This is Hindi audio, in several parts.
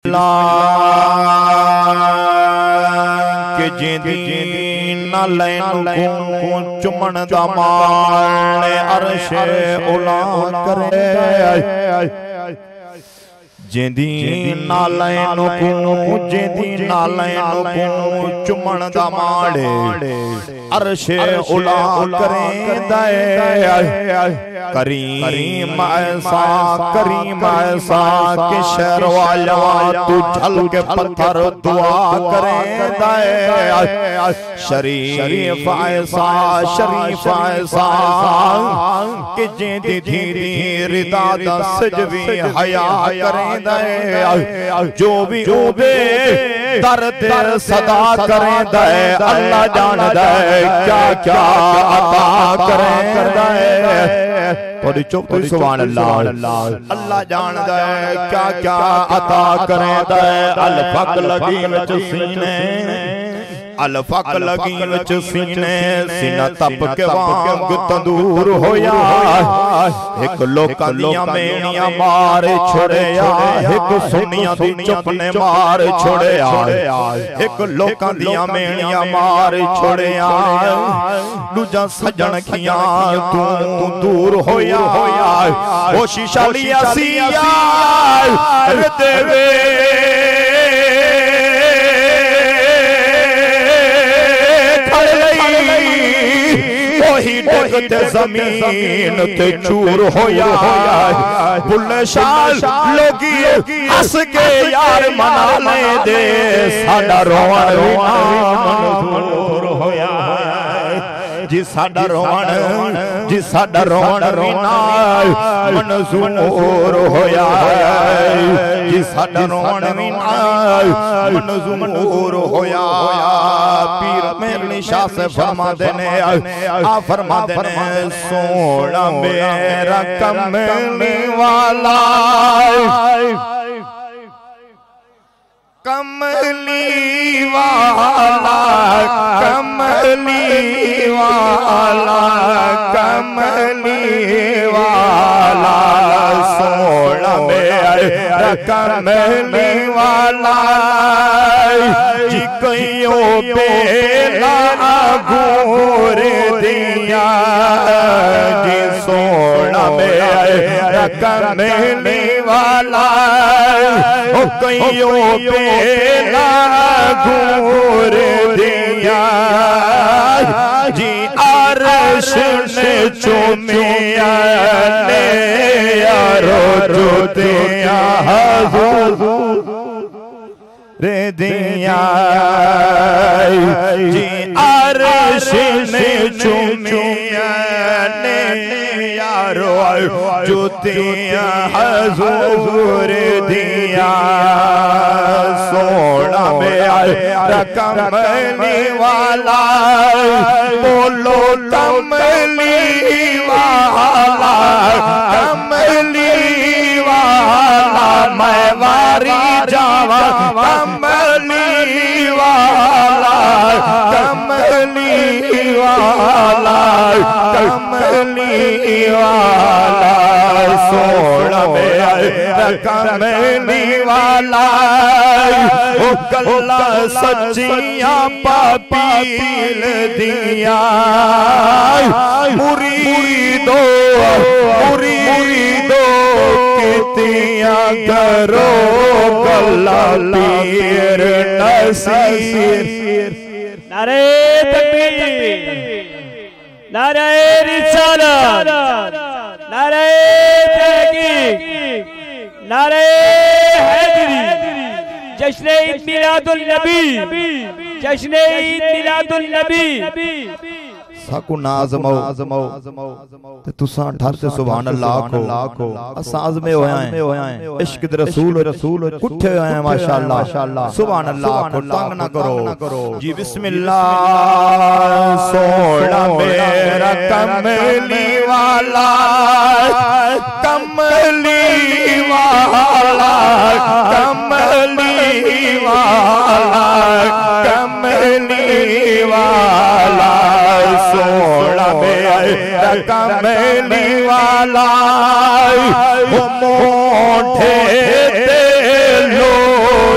के जिंदी ना लैनो चुमन दा माल अर्शे उला करे जिंदी ना लैनो जिंदी ना लैनो चुमन दा माल अर्शे उला करे करीम ऐसा के शहर वाला तू झल के पत्थर दुआ करे शरीफ ऐसा कि जिंदी धीरी रिदा सजवी हया करे जो भी उबे दर्द सदा करे अल्लाह जान दे क्या क्या अता करे थोड़ी चुप सुभान अल्लाह अल्लाह जान दे क्या क्या अता करे अलफक लगी विच सीने अलफक लगी विच सीने सीना तप के वांग तंदूर होया एक लोकां दियां मेणियां मार छोड़या एक सुनियां दी चुप ने मार छोड़या एक लोकां दियां मेणियां मार छोड़या दूजा सजन खियां तू दूर होया ओ शीशा लिया सिया देवे डगते जमीन ते चूर होया बुल्ले शाल लोगी हंस के यार मना ले दे साडा रोवण मंजूर होया जी साडा रोवण रीना मंजूर होया जी साडा रोवण रीना मंजूर होया पीर मेरे शाह से फरमा देने आ फरमा देने सोना मेरा कमली वाला कमली वाला कमली वाला कमली वाला सोना मेरा कमली वाला जी कईयों बेला घूर दिया जी सोना मेरा कमली वाला कईयों बेला घूर दिया जी अर्श ने चूमिया ने यारो जुतिया रे दिया जी अर्श ने चूमिया ने यारो जुतिया हजूर दिया सोना मेरा कमली वाला बोलो कमली वाला कमली वाला मैं वारी जावा कमली वाला कमली वाला कमली वाला सोना मेरा कमली वाला ओ गल्ला सच्चियां पापील दिया मुरीदो कितियां करो गल्ला पीर नसीर नारे तकबीर नारे रिसालत नारे तहकीक नारे हैदरी जश्न ईद मिलादुल नबी जश्न ईद मिलादुल नबी साकू नाज़मो ते तुसा ठर ते सुभान अल्लाह को असाज में होया है इश्क दे रसूल कुठे होया है माशाअल्लाह सुभान अल्लाह को तंग ना करो जी बिस्मिल्लाह सोना मेरा कमली वाला कमली वाला कमली वाला कमली वाला सोना मेरा कमली वाला मोठे लोग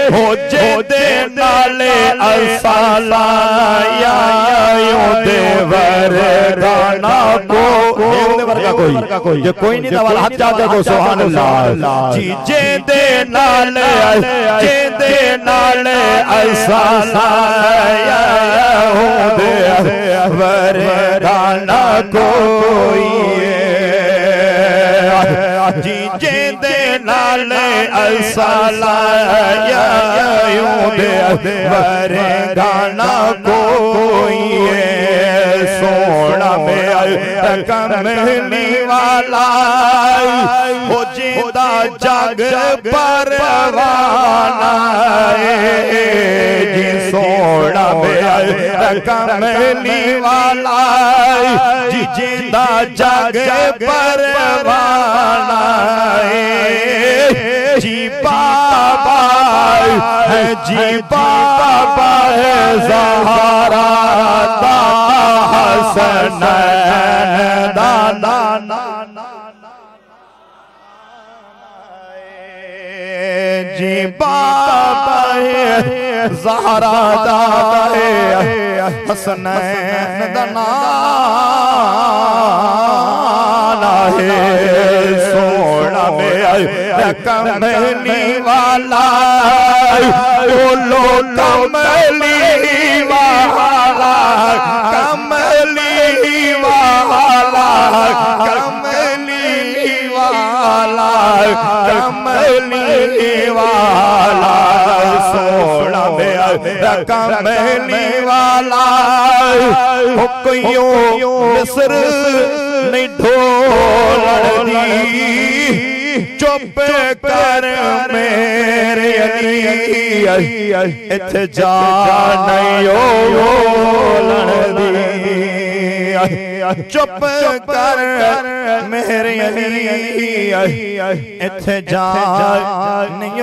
हो जेदे नाले असाला या ओदे वरदाना को ओदे वर्गा कोई जो कोई नहीं दवा हाथ जाते को सुभान अल्लाह जी जेदे नाले असाला या ओदे वरदाना कोई जी जेदे नाले असाला या ओदे वरदाना कोई सोना मेरा कमली वाला हो जिंदा जग परवाना जी सोना मेरा कमली वाला जी जिंदा जग परवाना जी बाबा है जी बाबा है ज़हरा दा हसन दाना जी बाबा है ज़हरा दा हसन दाना सोना मेरा कमली वाला बोलो कमली वाला कमली वाला कमली वाला कमली वाला सोना मेरा कमली वाला हो कोई मिस्र नहीं ढोल चुप कर मेरे अली इत्थे जा नहीं चुप कर मेरे अली इत्थे जा नहीं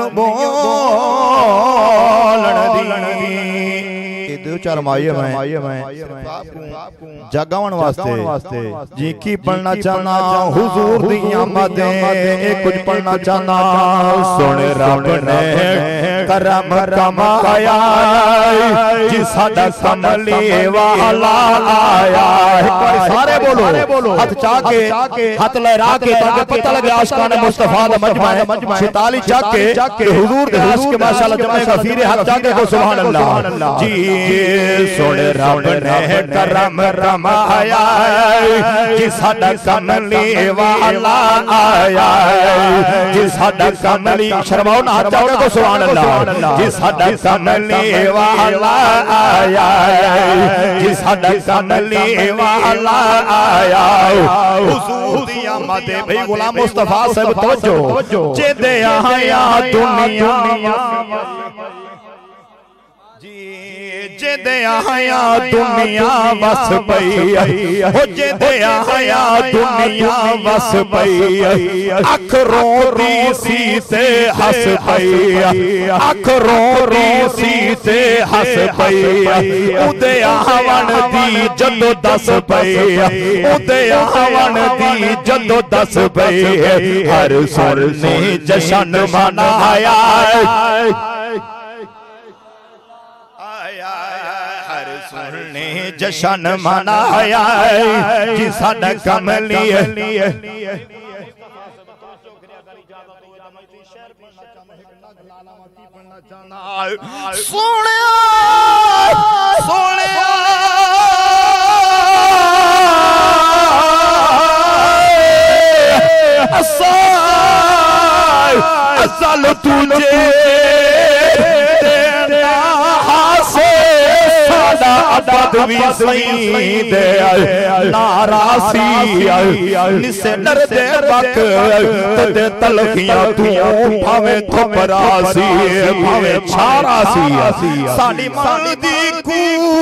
दो चार माइए मैं जगावन वास्ते जी की पढ़ना चाहना हुजूर दी आमदें कुछ पढ़ना चाहना सुन रब ने करम कमाया जी साडा कमली वाला आया सारे बोलो हाथ चाके हाथ लहरा के ताकि पता लगे आशिकान मुस्तफा दा मजमा 46 चाके हुजूर दे आशिक माशाअल्लाह जमे गफीर हाथ चाके को सुभान अल्लाह जी सुन रब ने करम रमाया जी साडा कमली वाला आया जी साडा कमली शर्माओ ना हाथ चाके को सुभान अल्लाह जी साडा कमली वाला आया जी साडा कमली वाला आया हुजूर दी आमद भाई गुलाम मुस्तफा साहब तवज्जो जेदे आया दुनिया जेदे आया दुनिया बस पई हो जेदे आया दुनिया बस पई अख रोती सी ते हस पई अख रोती सी ते हस पई उदे आवन दी जदों दस पई उदे आवन दी जदों दस पई हर सुर ने जशन मनाया सुरने जशन मनाया जी साडा कमली सोने सोने असल तुझे भी सही दे नारासी निसे डर दे बक ते तलखियां तू भावे थपरासी भावे छारासी साडी मां दी कू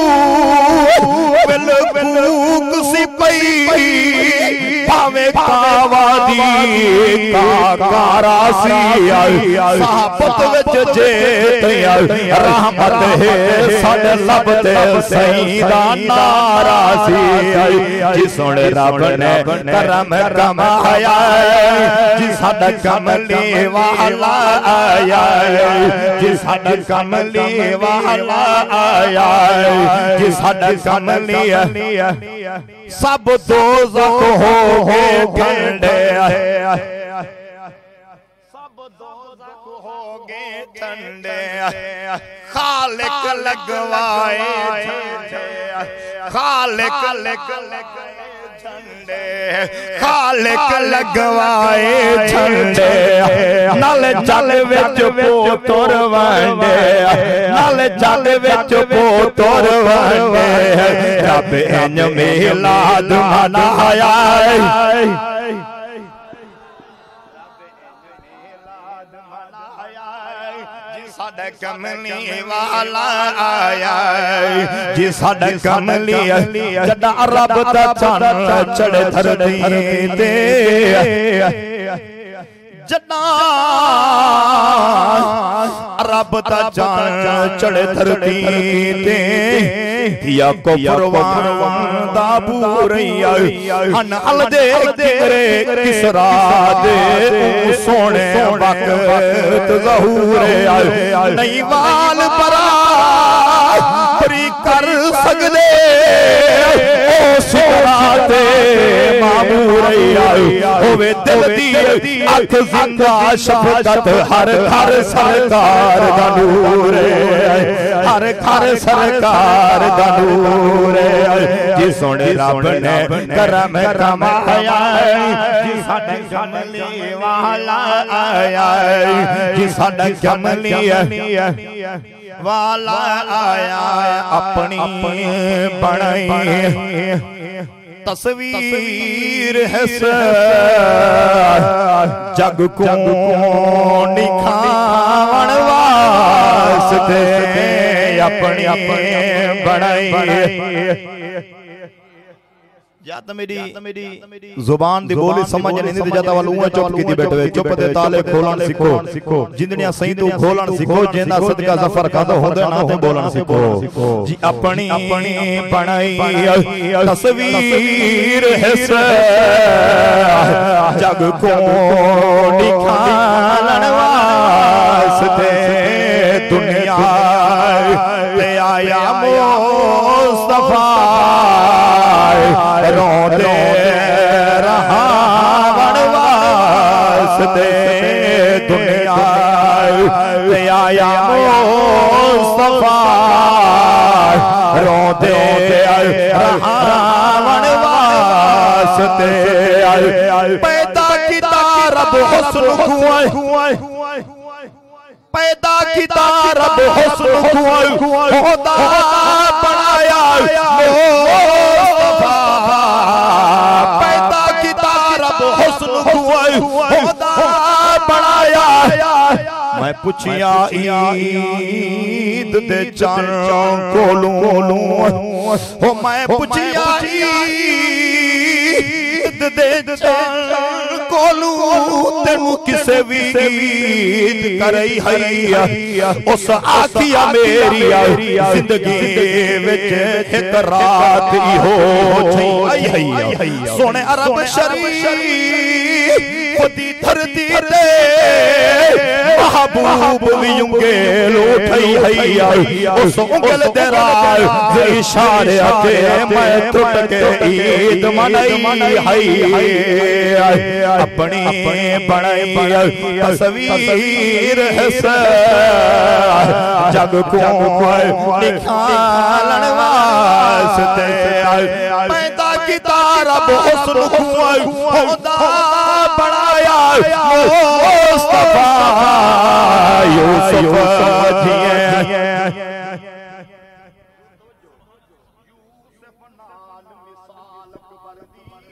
बिल कूक सी पई भावे कावादी कारासी साहबत विच जे रहमत है साडे लब ते सही दा नारा सी जी सुन रब ने करम कमाया जी साडा कमली वाला आया जी साडा कमली वाला आया जी साडा कमली सब दोज़ख हो गए ठंडे सब दोज़ख हो गए ठंडे खालिक लगवाए खालिक खालिक लगवाए झंडे नल जल विच पोतर वंडे नल जल विच पोतर वंडे रब इंज मिलाद मनाया साडा कमली वाला आया जी साडा कमली जदा रब दा चान चढ़े धरती ते जदा रब दा चान चढ़े धरती ते या कुफरवान दा बूरैया हन अल दे किरे किसरा दे सोने वक्त ज़हूर नहीं वाल बरा परी कर सकदे ओ सोना दे मामूरैया होवे दिल दी अख जिंदा शफकत हर घर सरकार दा नूर हर घर सरकार दा नूर जी सोने रब ने करम कमाया जी साडे कमली वाला आया जी साडा कमली वाला आया अपनी बनाई तस्वीर है जग को निखावन वास्ते अपनी बनाई या तो मेरी जुबान दी बोली समझ नहीं दी जाता वाल उं चुप कीती बैठे चुप दे ताले खोलन सीखो जिंदड़ियां सही तू खोलन सीखो जेंदा सदका जफर खादा होंदे ना ते बोलन सीखो जी अपनी बनाई तस्वीर है जग को निखालन वास्ते दुनिया ले आया मुस्तफा रोंदे रहावन वास्ते दुनिया ले आया मुस्तफा रोंदे रहावन वास्ते पैदा कीता रब हुस्न खुआ पैदा कीता रब हुस्न खुदा बनाया पैदा कीता रब हुस्न खुदा बनाया मैं पुछिया ईद दे चान कोलू हो मैं पुछिया ईद दे चान कोलू तेनू किसे भी ईद करई है उस आखिया मेरी जिंदगी विच एक रात ही हो छई सोने अरब शरीफ दी धरती ते महबूब भी उंगल उठई है उस उंगल दे राज इशारे ते मैं टूट के ईद मनाई है अपनी बनाई तस्वीर है जग को निखालन वास्ते पैदा कीता रब हुस्न खुदा बनाया मुस्तफा यूसुफ जिए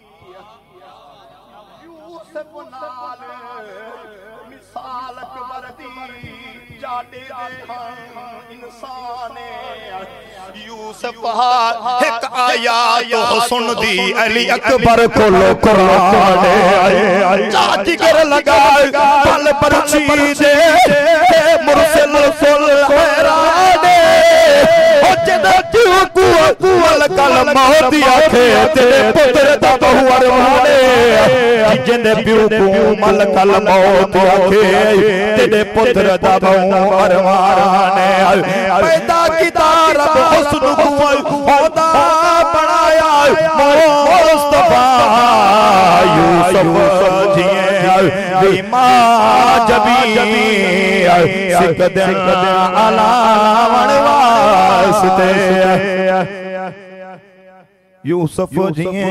मिसाल अकबर यूसुफ एक आयत सुन दी अली अकबर खोलो कुरान चाची कर लगा पल पर दे मुरसल सुल हैराने ओ जदा क्यों कुल कल मौत आखे तेरे पुत्र दा बहु अरमाने जिंदे प्यू को मल कल मौत आखे तेरे पुत्र दा बहु अरमाने पैदा किता रब हुस्न को खुदा बनाया मुस्तफा यूसुफ जिए मां जबी सिकदन अलावन वास्ते यूसुफ जिए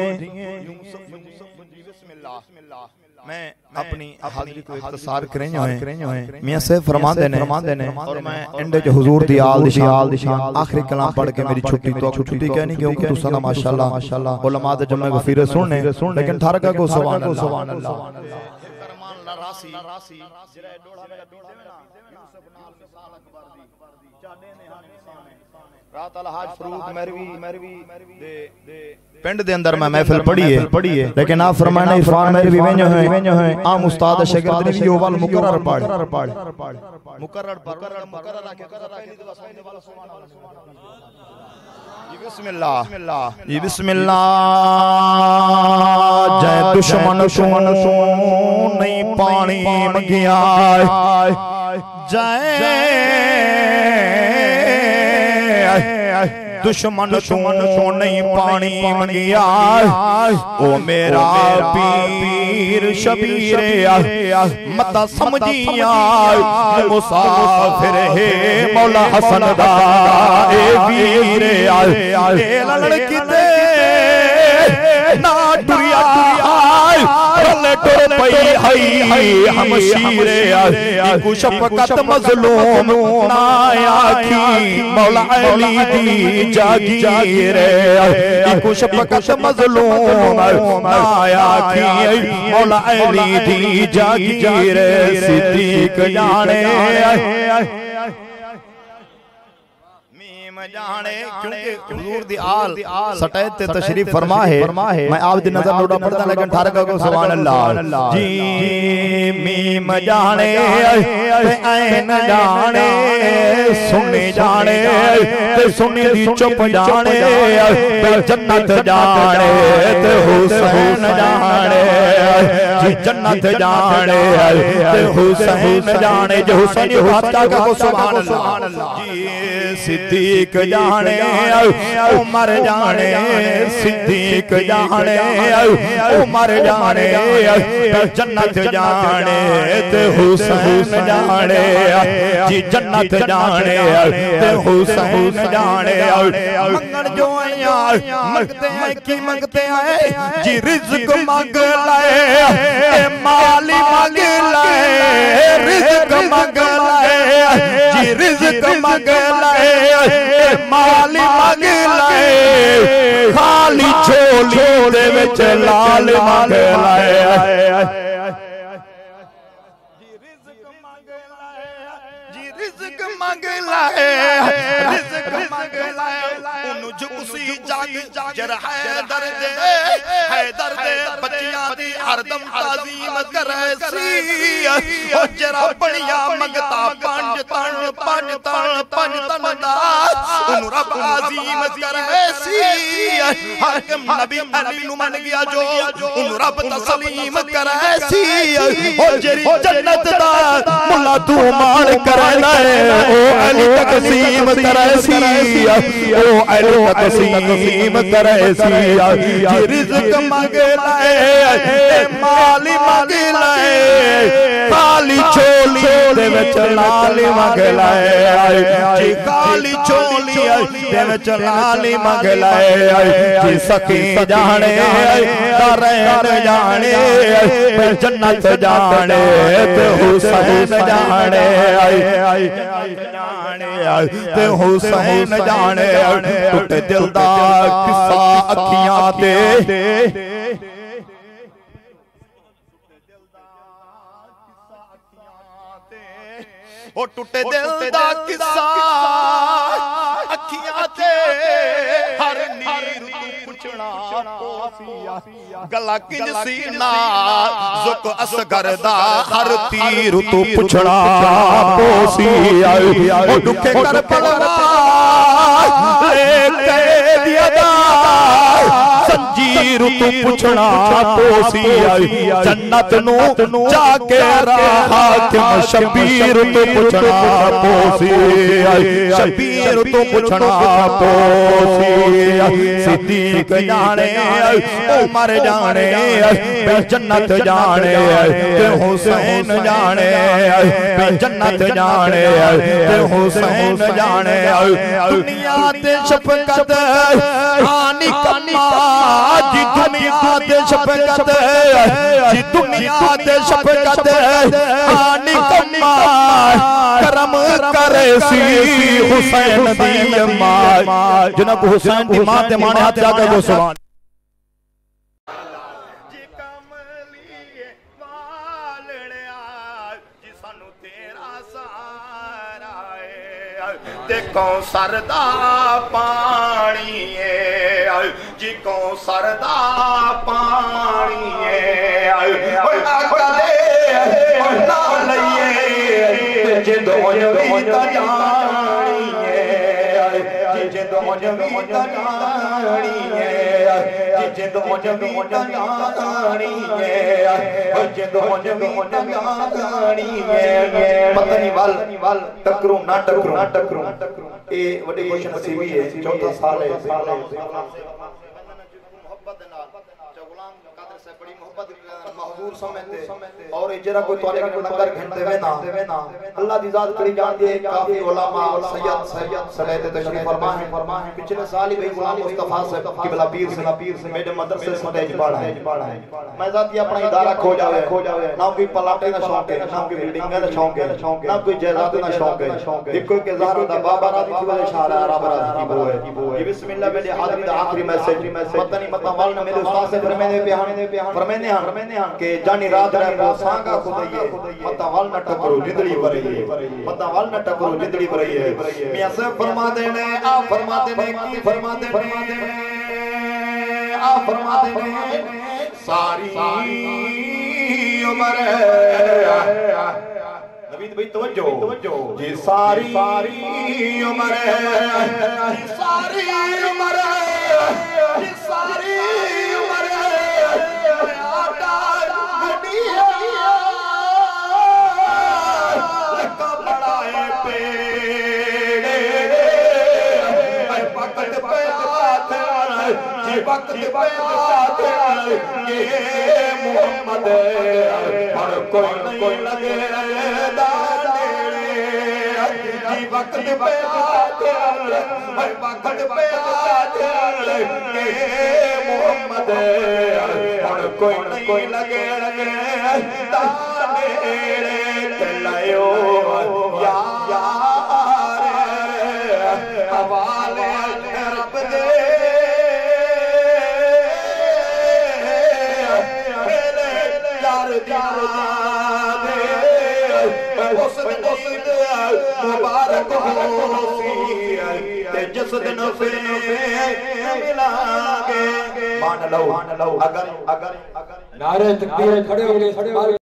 मैं अपनी हाजिरी को इख्तिसार करें मियां साहब फरमाते ने और मैं एंड जो हुजूर दी आल दी शान आखिरी कलाम पढ़ के मेरी छुट्टी तो छुट्टी कहनी क्योंकि तुसा ना माशाल्लाह उलमा दे जुम्मे गफीरे सुनने लेकिन थारका को सुभान अल्लाह फरमान ला रासी जरे डोड़ा मेरा पीछे में ना यूसुफ नाल मिसाल अकबर दी चाडे ने हां सामने रात अल हाज फरूक मरवी दे पिंड दे अंदर मैं महफिल पढ़ी है लेकिन आप फरमाने इरफान मेरे भी वेंजो है आम उस्ताद शागिर्द ने भी ओवल मुकर्रर पढ़ मुकर्रर आके पहली दफा सुनने वाला सुभान अल्लाह जी बिस्मिल्लाह जय दुश्मन नहीं पानी मंगिया जय दुश्मन नहीं पानी मंगिया ओ मेरा पीर शबीर मता समझिया मुसाफिर है मौला हसन दा ए वीर लड़की दे ना टुरिया टुर पई हई हमशीर इकु शफकत मजलूम ना आखी मौला अली दी जागीर इकु शफकत मजलूम ना आखी मौला अली दी जागीर सिद्दीक जाने जाने क्योंकि हुजूर दी आल सटैत ते तशरीफ फरमा है मैं आप दी नजर नोड़ा पड़ता लेकिन ठारका को सुभान अल्लाह जी मीम जाने ऐन जाने सुनी जाने ते सुनी दी चुप जाने ते जन्नत जाने ते हुसैन जाने जी जन्नत जाने ते हुसैन जाने जो हुसैन फातिहा को सुभान अल्लाह जी सिद्दीक जाने उमर जाने सिद्दीक जाने उमर जाने जन्नत जाने ते हुसैन जाने जी जन्नत जाने ते हुसैन जाने मंगन जो आया मंगते हैं की मंगते हैं जी रिज़्क़ मांग लाए माली मांग लाए रिज़्क़ मांग लाए जी रिज़्क़ मांग लाए माली मांग लाए खाली झोली दे विच लाल मांग लाए जी रिज़्क़ मांग लाए उन्नु जो उसी जाग जरा हैदर दे बच्चियां दी हरदम ताज़ीम करे सी ओ जरा बढ़िया मंगता पंज तन दा उन्नु रब अजीम करे सी हर नबी नु मन गया जो उन्नु रब तस्लीम करे सी ओ जेरी जन्नत दा मुल्ला तू मान करे ले ओ अली तकसीम करे सी ओ अली तकसीम करे सी जी रिज़्क़ मांग लाए माली मांग लाए काली चोली दे विच लाल मांग लाए जी काली चोली दे विच लाल मांग लाए जी सखी जाने दरैन जाने जन्नत जाने ते हुसैन जाने ते हुसैन जाने टुट दिल दा किस्सा अखियां ते ओ टुटे दिल दा किस्सा अखियां ते हर नीर तू पुछना पोसिया गला किंज सीना जुक असगर दा हर तीर तू पुछना पोसिया ओ दुखे कर पलवा ले दिया दा संजीर तू पुछना पोसिया जन्नत नु जाके राह हाकिम शबीर तू पुछना पोसिया शबीर तू पुछना पोसिया सिद्दीक जाने उमर जाने जन्नत जाने हुसैन जाने जन्नत जाने हुसैन जाने दुनिया ते शफकत आनी कन्ना जी दुनिया ते शफकत जी दुनिया ते शफकत आनी कन्ना करम करे सी हुसैन दी मां जनाब हुसैन दी मां ते माने हाथ जाके वो सुभान जी कमली वालड़िया जी सानू तेरा सहारा है देखो सरदा पानी है जी को सरदा पानी है ओए आकले ना लइए जे दोनों ता जानी है जे दोनों ता जानी है जे दोनों ता जानी है जे दोनों ता जानी है पता नहीं वाल टकरू ना टकरू ए बड़े क्वेश्चन सीवी है चौथा साल है बड़ी मोहब्बत महजूर समझते और जरा कोई तोले के लंगर घंटे वे ना अल्लाह दी जात करी जान दे काफी उलमा सैयद सलेत तशरीफ फरमा है पिछले साल ही भाई गुलाम मुस्तफा साहब किबला पीर से मेरे मदरसे स्टेज पढ़ा है मैं जाती अपना इदारा खो जावे ना कोई पलाटे का शौक है ना कोई बिल्डिंग का शौक है ना कोई जायदाद का शौक है देखो के ज़ारो दा बाबा राती की वजह शारा अरब राती की वो है ये बिस्मिल्लाह मेरे हाजिरी दा आखिरी मैसेज पता नहीं मतलब वाल ने मेरे उस्ताद से फरमाने हां के जानी रात रे वो सांगा खुदाई मता वाल न टकरो जिंदड़ी भरई मता वाल न टकरो जिंदड़ी भरई है मियां से फरमा देने आ फरमा देने की फरमा देने आ फरमा देने सारी उम्र नवीद भाई तवज्जो जी सारी उम्र सारी उम्र सारी उम्र आटा गुड़िया लका बड़ाए पेड़े वक्त पे आते जी वक्त पे आते ये मोहम्मद हर कोई लगे जी वक्त पे आते वक्त पे आते ये मोहम्मद हर कोई लगे तानेरे चलायो यार हवाले रब दे यार दे उस मुबारक हो ते जिस दिन फिर मिलांगे मान लो अगर नारे तकबीर खड़े हो गए